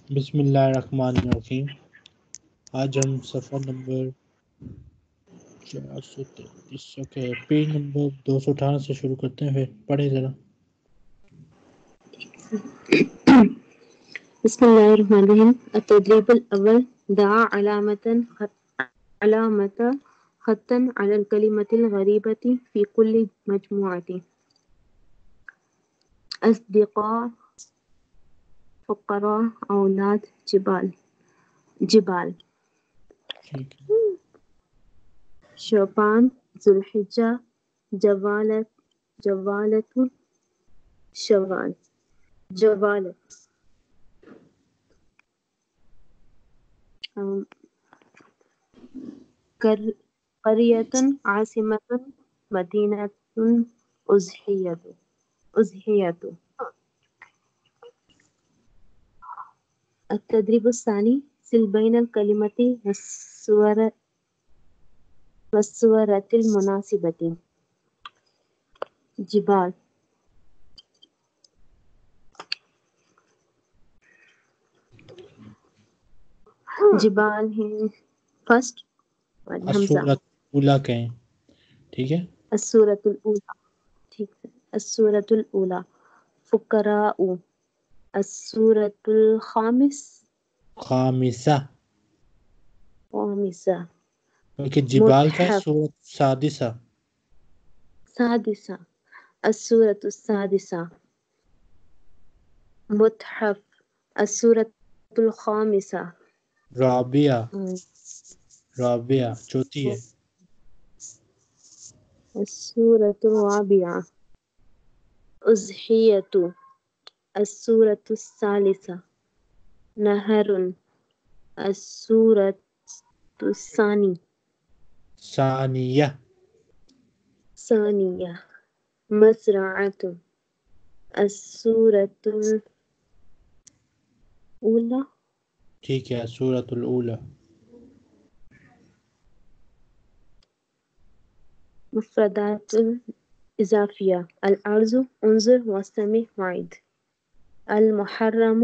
بسم اللہ الرحمن الرحیم. آج ہم صفحہ نمبر 433 پیج نمبر 218 سے شروع کرتے ہیں. پھر پڑھیں ذرا. بسم الله الرحمن الرحيم. التدريب الأول ضع علامة خطا على الكلمة الغريبة في كل مجموعة. أصدقاء، فقراء، أولاد، جبال. ٹھیک ہے. شعبان، ذو الحجة، جوالة، شوال، جوالة. قرية، عاصمة، مدينة، أضحية. التدريب الثاني سل بين الكلمة والصورة المناسبة. جبال، جبال ہیں فرسٹ حمزہ. السورۃ الاولیٰ کہیں. ٹھیک ہے. السورۃ الاولیٰ. ٹھیک ہے. السورۃ الاولیٰ. فقراء. السورۃ خامسہ خامسہ. بلکہ جبال کا متحف. سورۃ سادسہ. سادسہ. السورۃ السادسہ. متحف. السورۃ الخامسہ. رابعہ چوتھی ہے. السورۃ الرابعہ. أضحية. السورة الثالثة. نهر. السورة ثانية. مزرعة. السورة الأولى. ٹھیک ہے. سورۃ الاولیٰ. مفردات الإضافية. الأرض. انظر واستمع وعد. المحرم.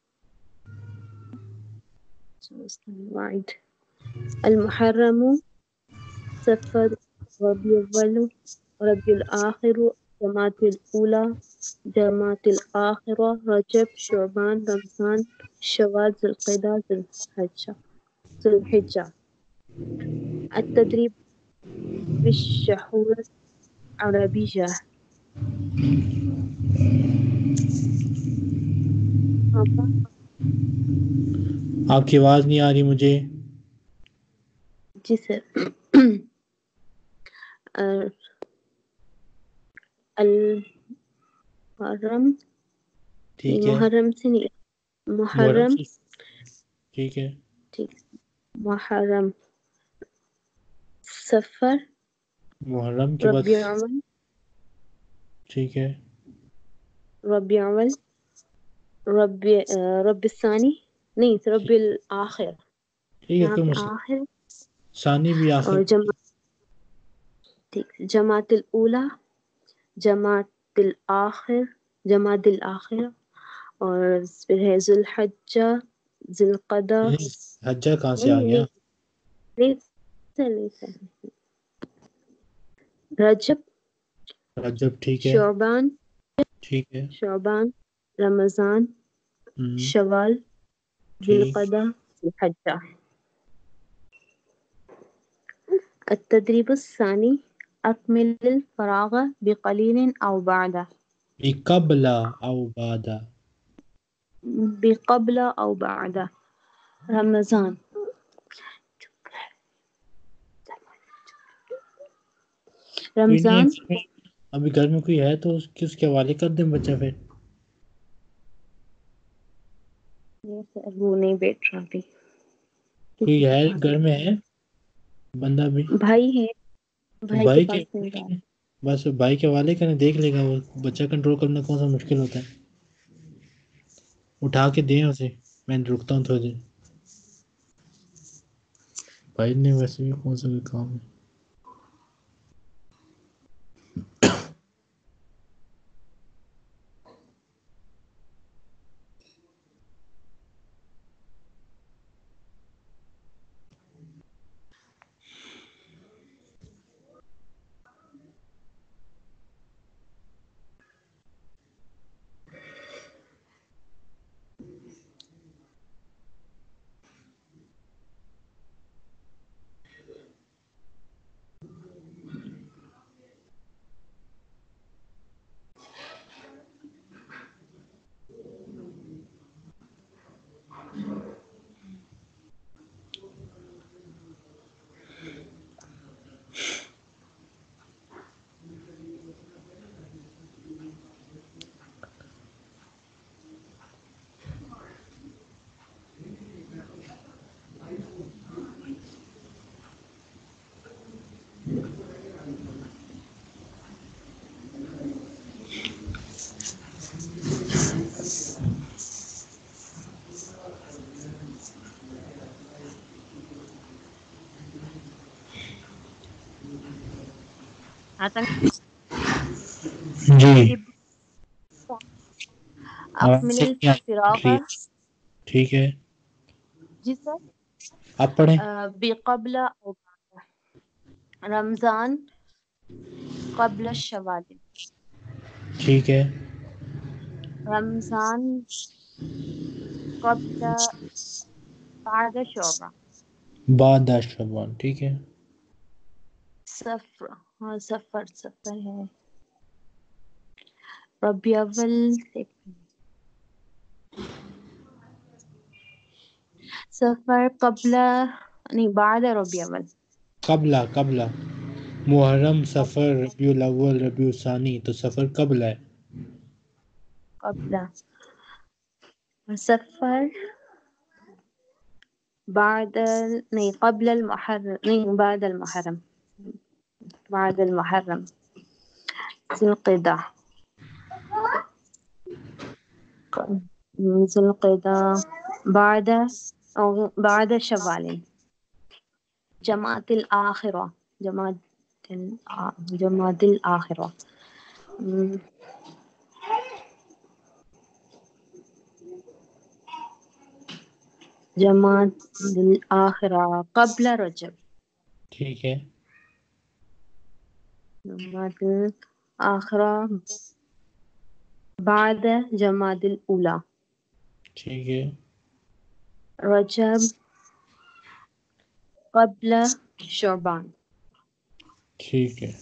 المحرم. سفر. ربيع الأول، ربيع الآخر، جمادى الأولى، جمادى الآخرة، رجب، شعبان، رمضان، شوال، ذو القعدة، ذو الحجة. التدريب في الشهور العربية. آپ کی آواز نہیں آ رہی مجھے. جی سر. المحرم. ٹھیک ہے. محرم سے نہیں. محرم. ٹھیک ہے. ٹھیک. محرم. سفر. محرم کے بعد. ربیع الاول. ٹھیک ہے. ربیع الاول. ربیع الثانی. نہیں، ربیع الآخر. ٹھیک ہے. یہاں کوئی پہ مسئلہ. آخر. ثانی بھی آخر. اور جماعت الاولیٰ، جماعت الآخر، جماعت الآخر. اور پھر ہے ذو الحجہ، ذو القعدہ. حجہ کہاں سے آ گیا؟ رجب. ٹھیک ہے. شعبان. ٹھیک ہے. شعبان، رمضان، شوال، ذو ٹھیک. القعدہ، ذو الحجہ. التدريب الثاني أكمل الفراغ بقليل أو بعد. قبل او بعد. بقبل أو بعد. رمضان. رمضان. ابھی گھر میں کوئی ہے تو اس کے حوالے کر دیں بچہ. پھر وہ نہیں بیٹھ رہا ابھی. کوئی ہے گھر میں ہے بندہ بھی. بھائی ہے. بھائی کے پاس نہیں رہا. بس بھائی کے حوالے کریں. دیکھ لے گا وہ. بچہ کنٹرول کرنا کون سا مشکل ہوتا ہے. اٹھا کے دیں اسے. میں رکتا ہوں تھوڑی دیر. بھائی نے ویسے بھی کون سا کوئی کام ہے. جی اکمل الفراغ ٹھیک ہے، جی سر آپ پڑھیں. بقبل او رمضان قبل الشوال ٹھیک ہے، رمضان قبل بعد شعبہ بعد شعبان. ٹھیک ہے، سفر ہاں سفر ہے ربیع اول سفر قبل نہیں بعد ربیع اول قبلہ محرم، سفر، ربیع الاول، ربیع الثانی، تو سفر قبل ہے. قبل سفر بعد نہیں قبل المحرم نہیں بعد المحرم ذی القعدہ ذی القعدہ بعد شوال جماعت الآخرہ جماعت الآخرہ جماعت الآخرہ قبل رجب ٹھیک ہے، جماعت الآخرہ بعد جماعت الاولی ٹھیک ہے، رجب قبل شعبان ٹھیک ہے.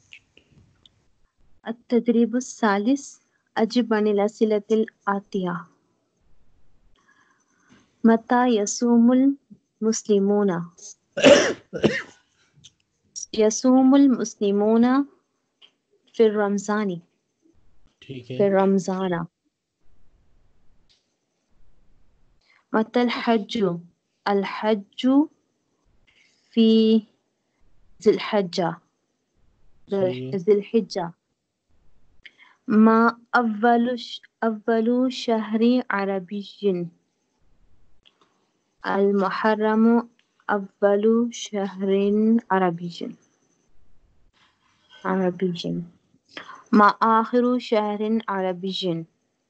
التدریب الثالث أجب عن الأسئلة الآتية متى يصوم المسلمون في الرمضان ٹھیک ہے، في رمضان متى الحج في ذي الحجة صحیح ہے، ذي الحجة ما أول شهر عربي المحرم أول شهر عربي ما آخر شهر عربي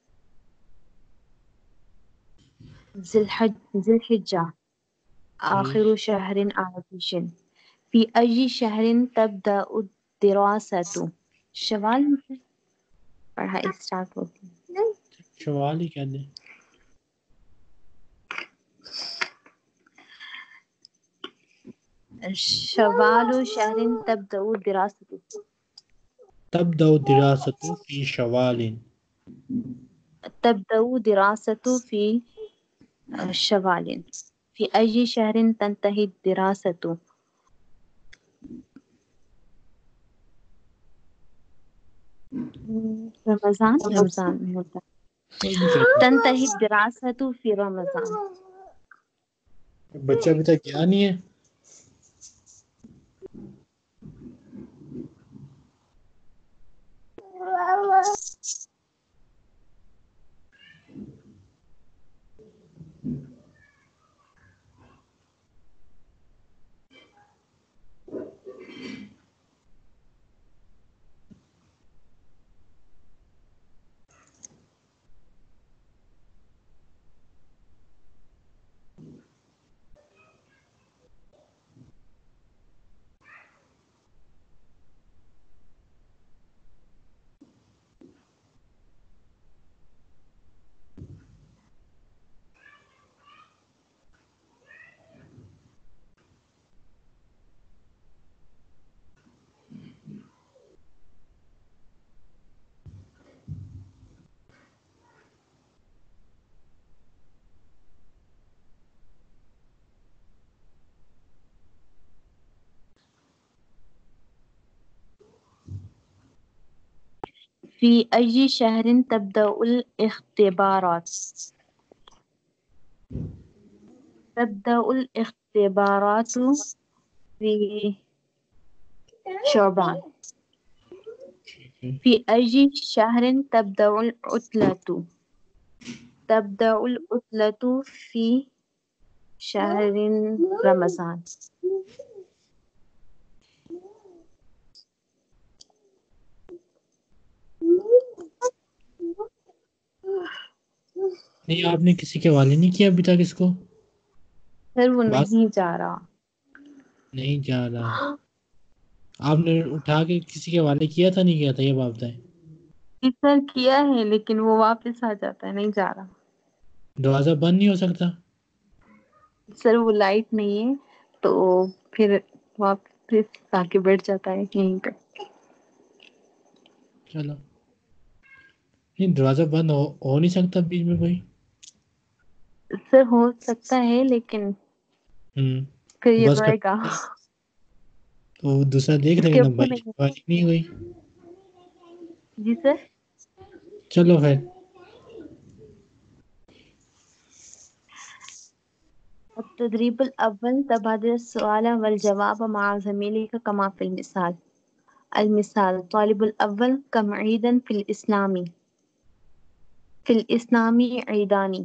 ذي الحجة صحیح. آخر شهر عربي في أي شهر تبدأ الدراسة شوال پڑھائی اسٹارٹ ہوتی شوال ہی کہہ دیں. شوال شهر تبدأ الدراسة تبدأ الدراسة في شوال. تبدأ دراسة في شوال في أي شهر تنتهي الدراسة رمضان ہوتا کوئی بھی کہہ تنتهي الدراسة في رمضان دیں. بچہ ابھی تک گیا نہیں ہے. في أي شهر تبدأ الاختبارات في شعبان في أي شهر تبدأ العطلة في شهر رمضان نہیں آپ نے کسی کے حوالے نہیں کیا ابھی تک اس کو؟ سر وہ بس نہیں جا رہا. نہیں جا رہا. آپ نے اٹھا کے کسی کے حوالے کیا تھا نہیں کیا تھا یہ بات بتائیں. سر کیا ہے لیکن وہ واپس آ جاتا ہے, نہیں جا رہا. دروازہ بند نہیں ہو سکتا؟ سر وہ لائٹ نہیں ہے تو پھر واپس آ کے بیٹھ جاتا ہے یہیں پہ. چلو نہیں دروازہ بند ہو نہیں سکتا بیچ میں کوئی؟ سر ہو سکتا ہے لیکن پھر یہ بس روئے گا. تو دوسرا دیکھ اس لے گا کے نا ابو بھائی نہیں. باری نہیں ہوئی. جی سر. چلو خیر. التدريب الأول تبادل السؤال والجواب مع زميلك كما في المثال. المثال طالب الأول كم عيدا في الإسلام؟ في الإسلام عيدان.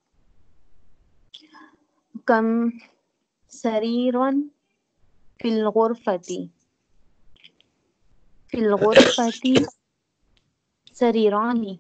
كم سريرا في الغرفة؟ في الغرفة سريران.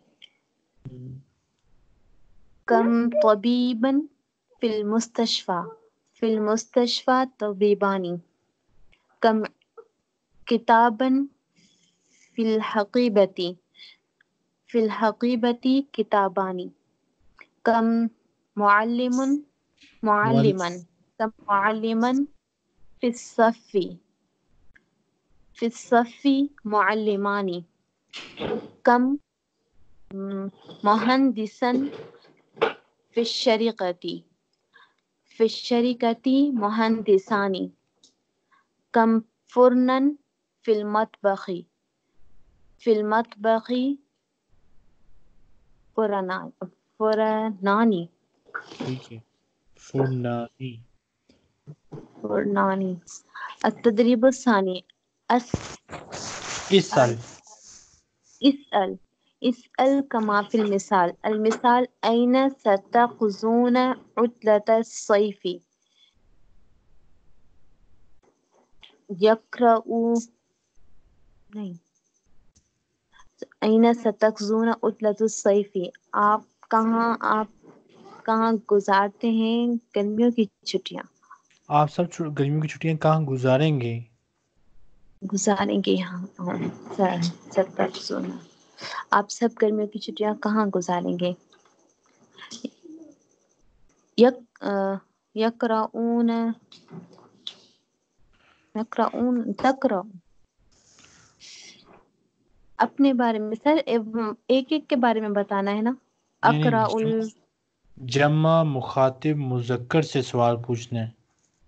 كم طبيبا في المستشفى؟ في المستشفى طبيبان. كم كتابا في الحقيبة؟ في الحقيبة كتابان. كم معلما كم معلما في الصف؟ في الصف معلمان. كم مهندسا في الشركة؟ في الشركة مهندسان. كم فرنا في المطبخ؟ في المطبخ فرنان. ٹھیک ہے. فرنانی. فرنان. التدريب الثاني اسأل. اسأل كما في المثال. المثال أين ستقضون عطلة الصيف؟ أين ستقضون عطلة الصيف؟ آپ کہاں گزارتے ہیں گرمیوں کی چھٹیاں؟ آپ سب گرمیوں کی چھٹیاں کہاں گزاریں گے؟ گزاریں گے یہاں. ستقضون. آپ سب گرمیوں کی چھٹیاں کہاں گزاریں گے؟ یقرؤون. اپنے بارے میں سر ایک ایک کے بارے میں بتانا ہے نا. اقرا نہیں جمع مخاطب مذکر سے سوال پوچھنا ہے.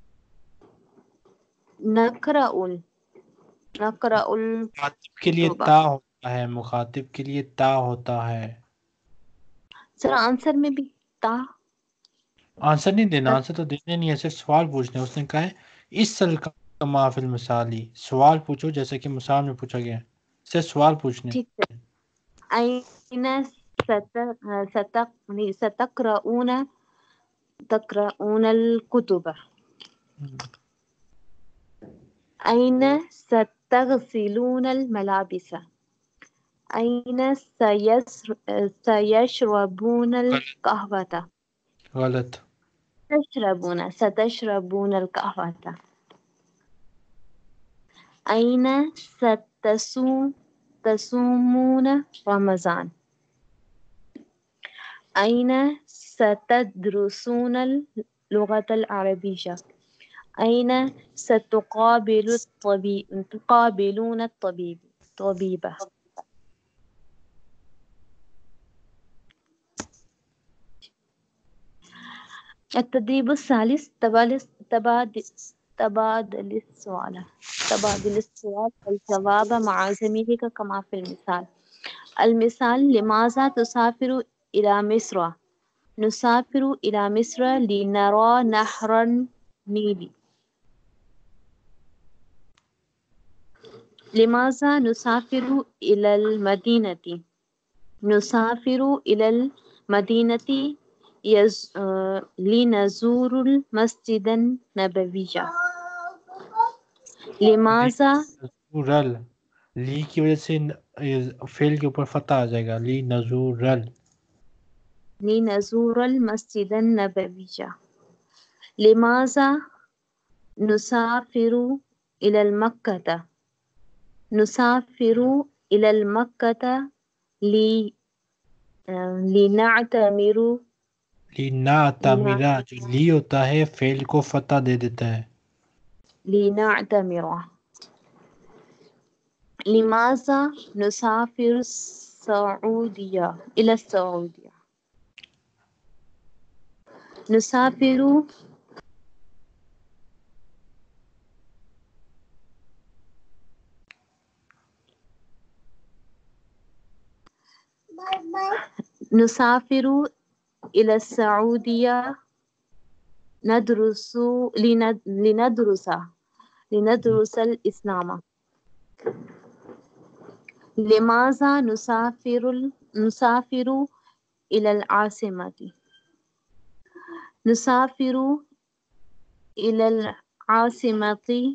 نقرأ مخاطب کے لیے الکتب. تا ہوتا ہے. مخاطب کے لیے تا ہوتا ہے. سر آنسر میں بھی تا. آنسر نہیں دینا. آنسر تو دینا نہیں ہے, صرف سوال پوچھنا ہے. اس نے کہا ہے اس سل کا مافل مثالی. سوال پوچھو جیسے کہ مثال میں پوچھا گیا ہے. صرف سوال پوچھنے. ٹھیک ہے. أين تقرؤون الكتب؟ أين ستغسلون الملابس؟ أين سيشربون القهوة؟ غلط. ستشربون القهوة. أين تصومون رمضان؟ أين ستدرسون اللغة العربية؟ أين تقابلون الطبيبة؟ التدريب الثالث تبادل السؤال والجواب مع زميلك كما في المثال. المثال لماذا تسافر إلى مصر؟ نسافر إلى مصر لنرى نهر النيل. لماذا نسافر إلى المدينة؟ نسافر إلى المدينة لنزور المسجد النبوي. لماذا رل لی کی وجہ سے فعل کے اوپر فتح آ جائے گا. لی نزورل. لنزور المسجد النبوي. لماذا نسافر إلى المكة؟ نسافر إلى المكة لنعتمر لینا تعمیرہ جو لی ہوتا ہے فعل کو فتح دے دیتا ہے. لنعتمر. لماذا نسافر السعودية إلى السعودية؟ نسافر نسافر إلى السعودية ندرس لندرس الإسلام. لماذا نسافر إلى العاصمة؟ نسافر إلى العاصمة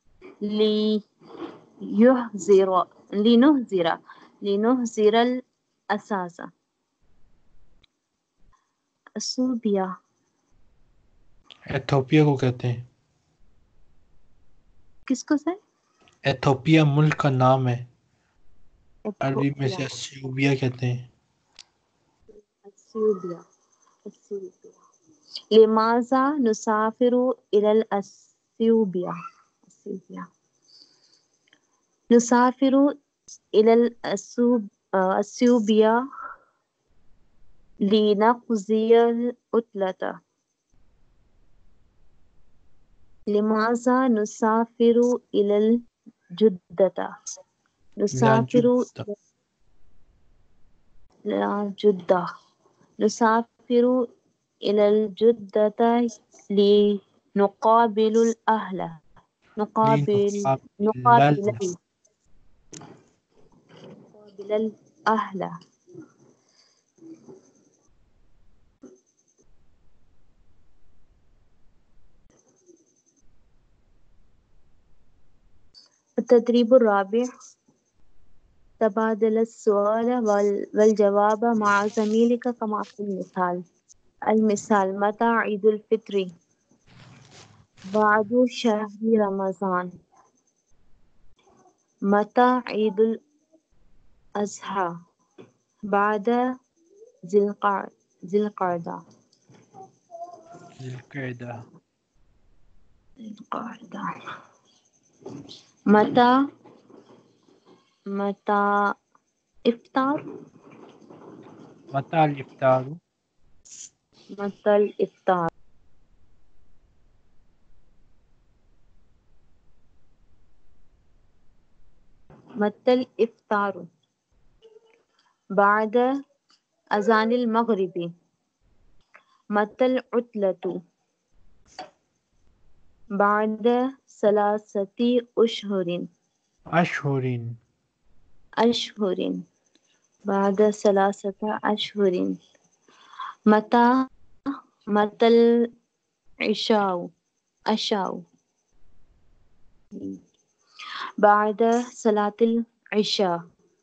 لنهزر الأساس. اثیوپیا. ایتھوپیا کو کہتے ہیں. کس کو سر؟ ایتھوپیا ملک کا نام ہے. عربی میں ایتھوپیا. سے اثیوبیا کہتے ہیں. اثیوبیا. لماذا نسافر إلى الأثيوبيا؟ نسافر إلى الأثيوبيا لنقضي العطلة. لماذا نسافر إلى الجدة؟ نسافر إلى جدة. نسافر إلى الجدة لنقابل الأهل. نقابل الأهل. التدريب الرابع. تبادل السؤال والجواب مع زميلك كما في المثال. المثال: متى عيد الفطر؟ بعد شهر رمضان. متى عيد الأضحى؟ بعد ذي القعدة. متى إفطار؟ متى الإفطار؟ متى الإفطار؟ متى الإفطار؟ بعد أذان المغرب. متى العطلة؟ بعد 3 أشهر. بعد 3 أشهر. متى العشاء؟ بعد صلاة العشاء.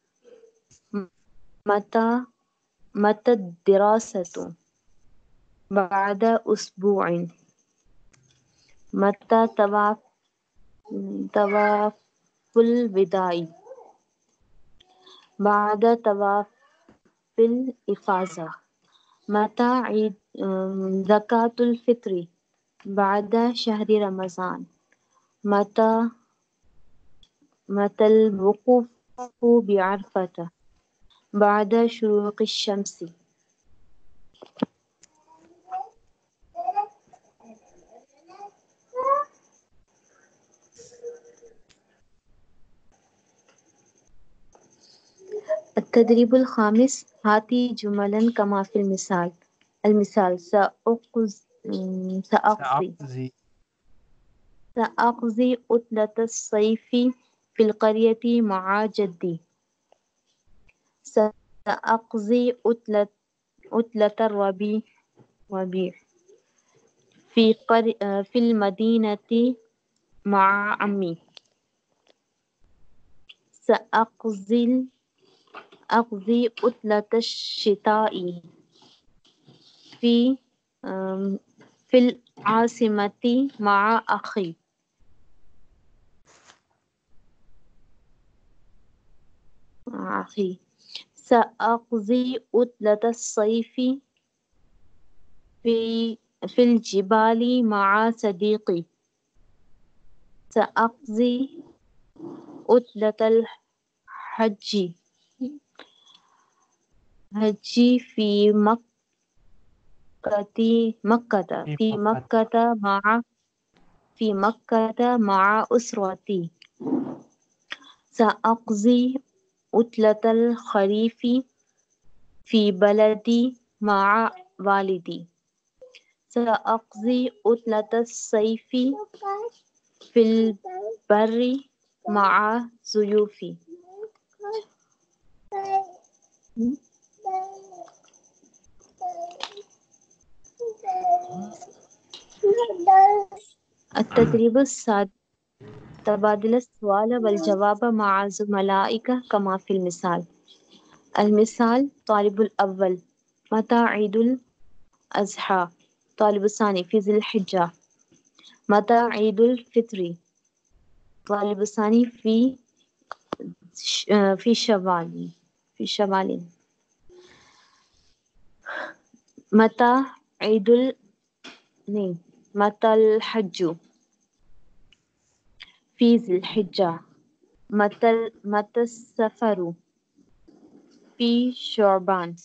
متى الدراسة؟ بعد أسبوع. متى طواف الوداع؟ بعد طواف الإفاضة. متى عيد زكاة الفطر؟ بعد شهر رمضان. متى الوقوف بعرفة؟ بعد شروق الشمس. التدريب الخامس. هاتي جملا كما في المثال. المثال: سأقضي عطلة الصيف في القرية مع جدي. سأقضي عطلة الربيع في المدينة مع عمي. سأقضي عطلة الشتاء في في العاصمة مع أخي. سأقضي عطلة الصيف في الجبال مع صديقي. سأقضي عطلة الحج في مكة مع أسرتي. سأقضي عطلة الخريف في بلدي مع والدي. سأقضي عطلة الصيف في البر مع ضيوفي. التدريب السادس تبادل السؤال والجواب مع زملائك كما في المثال. المثال: طالب الأول: متى عيد الأضحى؟ طالب الثاني: في ذي الحجة. متى عيد الفطر؟ طالب الثاني: في شوال. متى متى الحج؟ في ذي الحجة. متى السفر؟ في شعبان.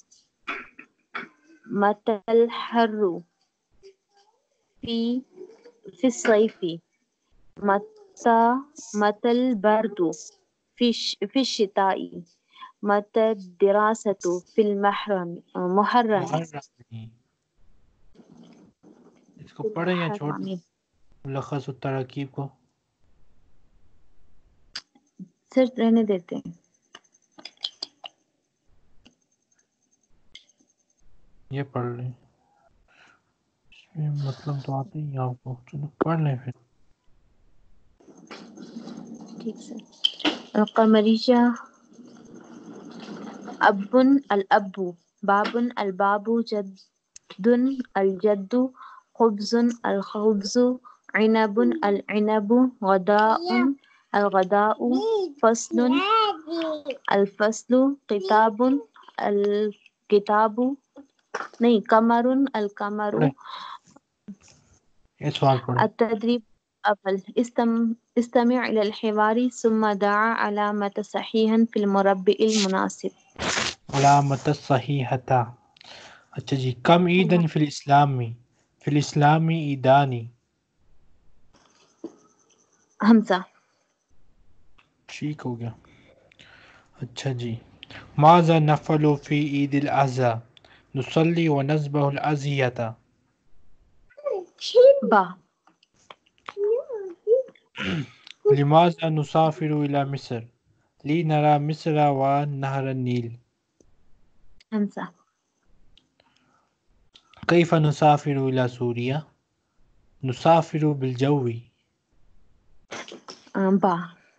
متى الحر؟ في الصيف. متى البرد؟ في الشتاء. متى الدراسة؟ في المحرم. اس کو پڑھیں یا چھوڑ دیں ملخص التراکیب کو؟ صرف رہنے دیتے ہیں. یہ پڑھ لیں، اس میں مطلب تو آتے ہی آپ کو، چلو پڑھ لیں پھر. ٹھیک سر. القمریہ. اب الاب. باب الباب. جد الجد. خبز الخبز. عنب العنب. غداء الغداء. فصل الفصل. کتاب الکتاب. قمر القمر. پڑھیں یہ سوال پڑھیں. التدريب أول. استمع إلى الحوار ثم ضع علامة صحيحا في المربع المناسب. علامت الصحیحة. اچھا جی. کم عیدن فی الاسلامی عیدانی. حمزہ. ٹھیک ہو گیا. اچھا جی. ماذا نفعل فی عید الاضحیٰ؟ نصلی ونذبح الاضحیۃ. با. لماذا نسافر الى مصر؟ لنرى مصر ونهر النيل. حمزہ. كيف نسافر إلى سوريا؟ نسافر بالجو. با.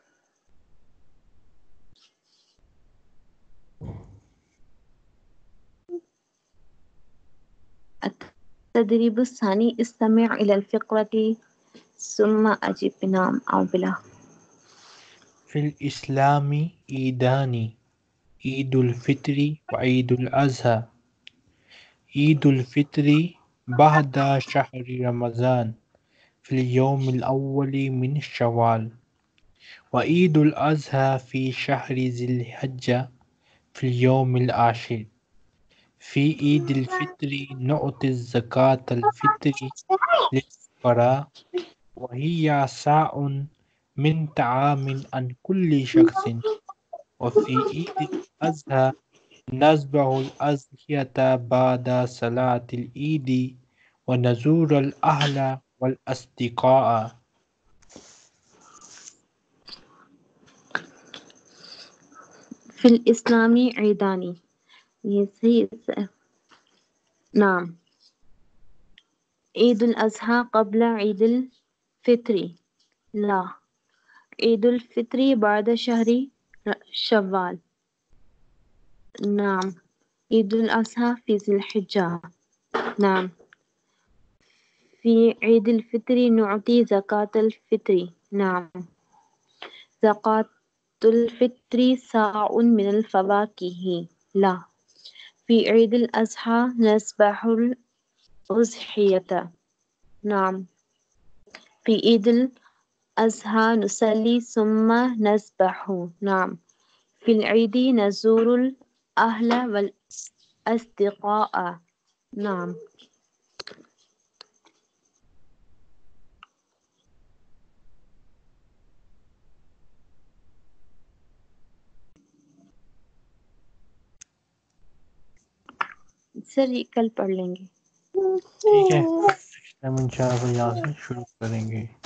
التدريب الثاني. استمع إلى الفقرة ثم أجب بنعم أو بلا. في الإسلام عيدان: عيد الفطر وعيد الأضحى. عيد الفطر بعد شهر رمضان في اليوم الأول من شوال، وعيد الأضحى في شهر ذي الحجة في اليوم العاشر. في عيد الفطر نعطي الزكاة الفطر للفقراء، وهي صاع من طعام عن كل شخص. وفي عيد الأضحى نذبح الأضحية بعد صلاة العيد ونزور الأهل والأصدقاء. في الإسلام عيدان. نعم. عيد الأضحى قبل عيد الفطر. لا. عيد الفطر بعد شهر شوال. نعم. عيد الأضحى في ذي الحجة. نعم. في عيد الفطر نعطي زكاة الفطر. نعم. زكاة الفطر صاع من الفواكه. لا. في عيد الأضحى نذبح الأضحية. نعم. في عيد الأضحى نصلي ثم نذبح. نعم. في العيد نزور الأهل والأصدقاء. نعم. سر یہ کل پڑھ لیں گے. ٹھیک ہے، ہم انشاءاللہ یہاں سے شروع کریں گے.